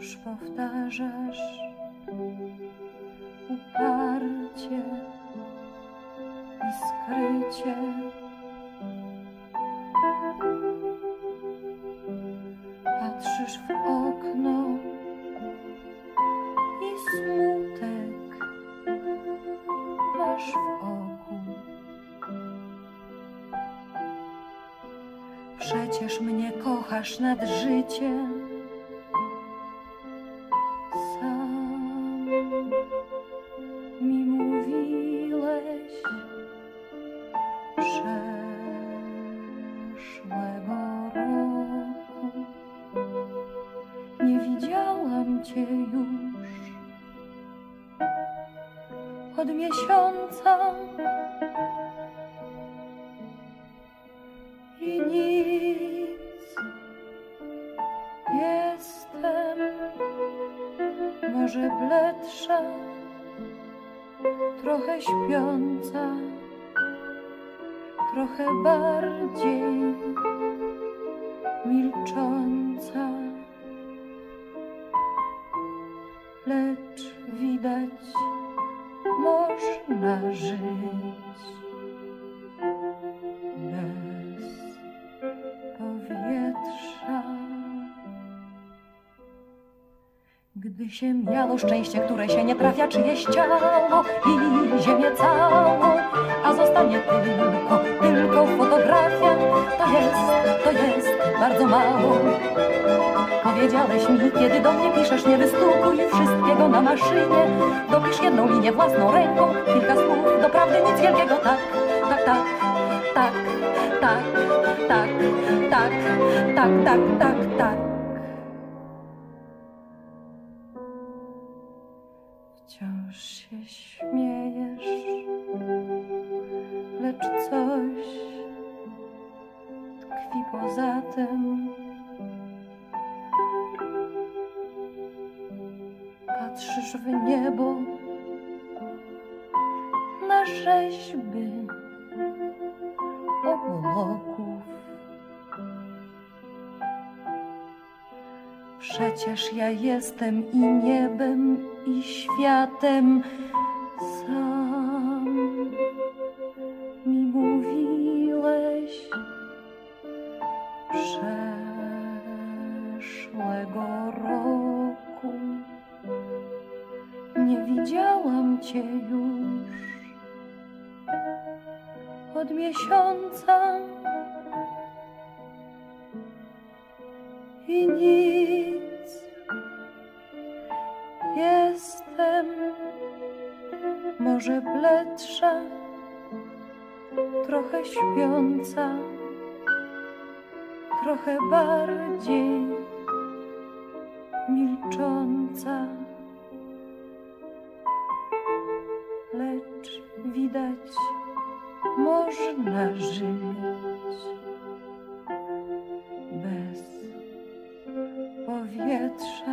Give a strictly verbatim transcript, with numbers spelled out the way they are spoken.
wciąż powtarzasz uparcie i skrycie. Patrzysz w okno i smutek masz w oku. Przecież mnie kochasz nad życie. Sam mi mówiłeś przeszłego roku. Nie widziałam cię już od miesiąca i nic. Jestem może bledsza, trochę śpiąca, trochę bardziej milcząca, lecz widać, można żyć bez powietrza. Gdy się miało szczęście, które się nie trafia, czyjeś ciało i ziemię całą, a zostanie tylko, tylko fotografia, to jest, to jest bardzo mało. Powiedziałeś mi, kiedy do mnie piszesz, nie wystukuj wszystkiego na maszynie. Dopisz jedną linię własną ręką, kilka słów, doprawdy nic wielkiego. Tak, tak, tak, tak, tak, tak, tak, tak, tak, tak, tak. Wciąż się śmiejesz, lecz coś tkwi poza tym. Patrzysz w niebo na rzeźby obłoków. Przecież ja jestem i niebem, i światem. Sam mi mówiłeś przeszłego roku. Nie widziałam cię już od miesiąca i nic. Jestem może bledsza, trochę śpiąca, trochę bardziej milcząca, lecz widać, można żyć bez powietrza.